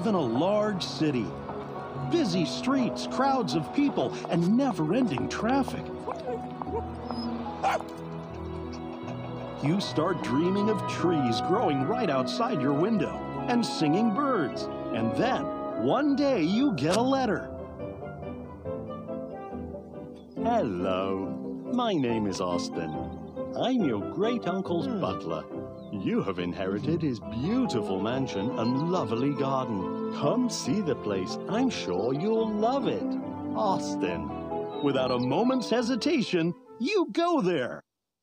live in a large city. Busy streets, crowds of people, and never-ending traffic. You start dreaming of trees growing right outside your window and singing birds. And then, one day, you get a letter. Hello, my name is Austin. I'm your great-uncle's butler. You have inherited his beautiful mansion and lovely garden. Come see the place. I'm sure you'll love it. Austin. Without a moment's hesitation, you go there.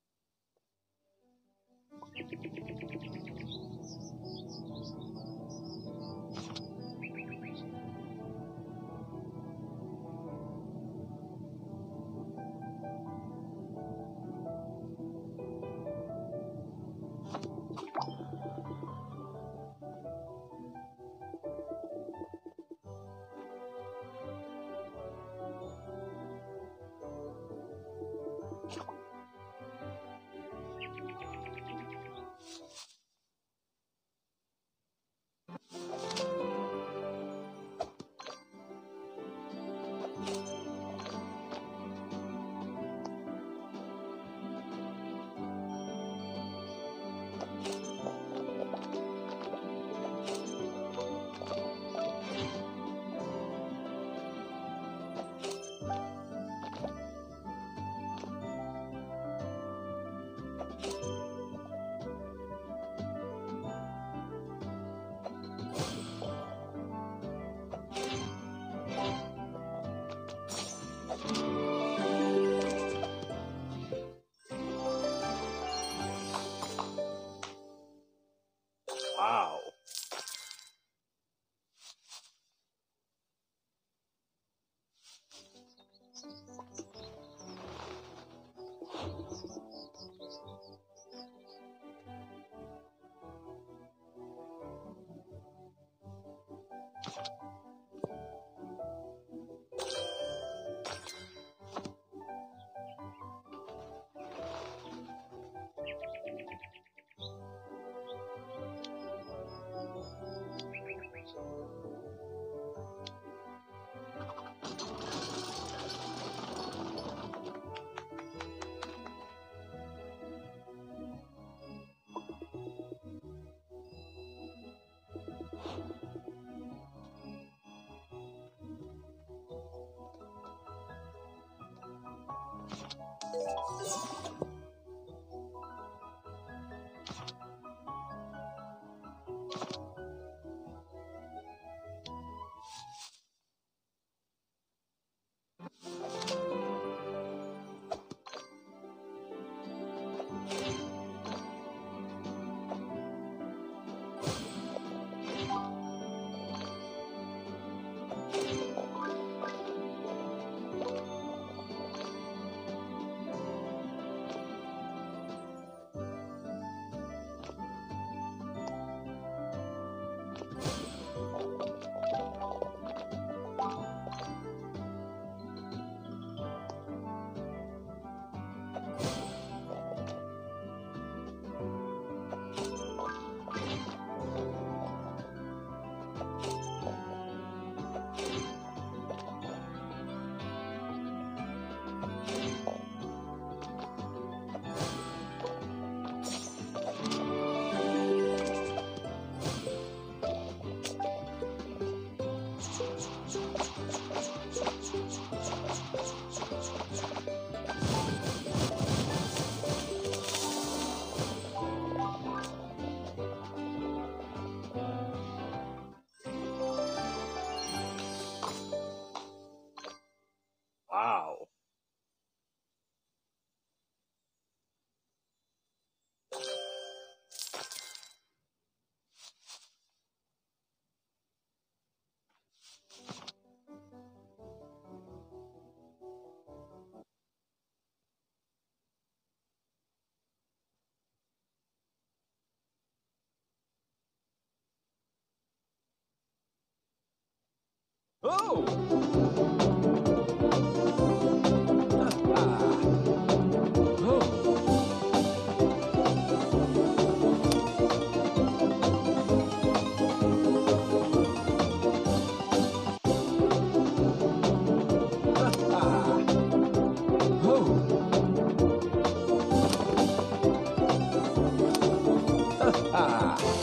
Wow. Wow. Oh! Ah.